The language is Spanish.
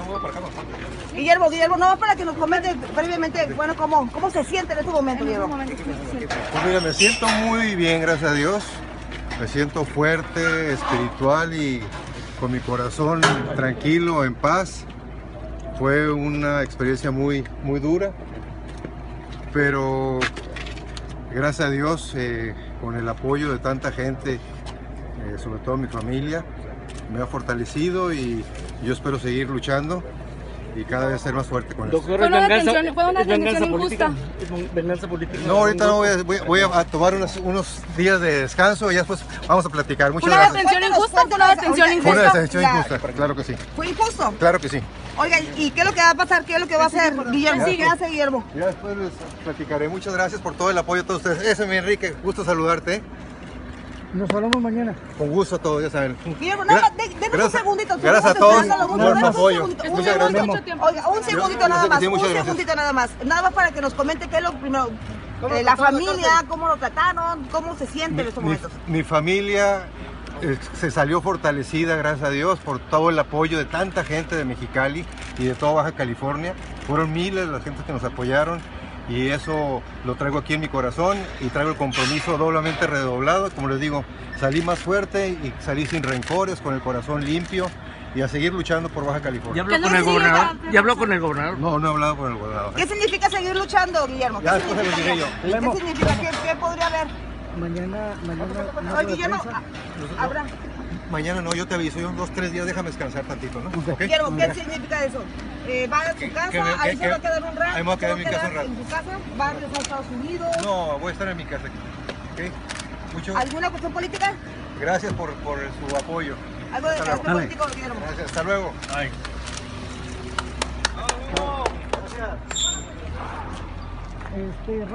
Guillermo, no para que nos comente brevemente, bueno, cómo se siente en este momento, Guillermo. Pues mira, me siento muy bien, gracias a Dios. Me siento fuerte, espiritual y con mi corazón tranquilo, en paz. Fue una experiencia muy dura, pero gracias a Dios, con el apoyo de tanta gente, sobre todo mi familia, me ha fortalecido y yo espero seguir luchando y cada vez ser más fuerte con esto. Fue una detención injusta. Venganza política. No, ahorita no voy a tomar unos días de descanso y ya después vamos a platicar. Muchas gracias. ¿Fue una detención injusta? ¿Fue una detención Fue una injusta? detención injusta, claro que sí. ¿Fue injusto? Claro que sí. Oiga, ¿y qué es lo que va a pasar? ¿Qué es lo que va a hacer Guillermo? ¿Qué hace Guillermo? Ya después les platicaré. Muchas gracias por todo el apoyo de todos ustedes. Ese mi Enrique, gusto saludarte. Nos hablamos mañana. Con gusto a todos, ya saben. Guillermo, nada más, denme un segundito. Gracias a todos por su apoyo. Muchas gracias. Oiga, un segundito nada más, Sí, un muchas gracias. segundito nada más. Nada más para que nos comente qué es lo primero. La familia, cómo lo trataron, cómo se siente en estos momentos. Mi familia se salió fortalecida, gracias a Dios, por todo el apoyo de tanta gente de Mexicali y de toda Baja California. Fueron miles las gentes que nos apoyaron y eso lo traigo aquí en mi corazón y traigo el compromiso doblemente redoblado. Como les digo, salí más fuerte y salí sin rencores, con el corazón limpio y a seguir luchando por Baja California. ¿Ya habló con el gobernador? ¿Ya habló con el gobernador? No he hablado con el gobernador. ¿Qué significa seguir luchando, Guillermo? Ya después se lo diré yo. ¿Qué significa? ¿Qué podría haber? Mañana Oye, Guillermo, habrá. Mañana no, yo te aviso, yo 2-3 días déjame descansar tantito, ¿no? ¿Okay? Guillermo, ¿qué significa eso? ¿Va a su casa? ¿Ahí se va a quedar un rato? Ahí me voy a quedar en mi ¿Se va casa un rato. ¿En su casa? ¿Va a regresar a Estados Unidos? No, voy a estar en mi casa aquí. ¿Ok? ¿Alguna cuestión política? Gracias por su apoyo. ¿Algo de Hasta luego. político, Guillermo? Gracias, hasta luego. Ay. Gracias.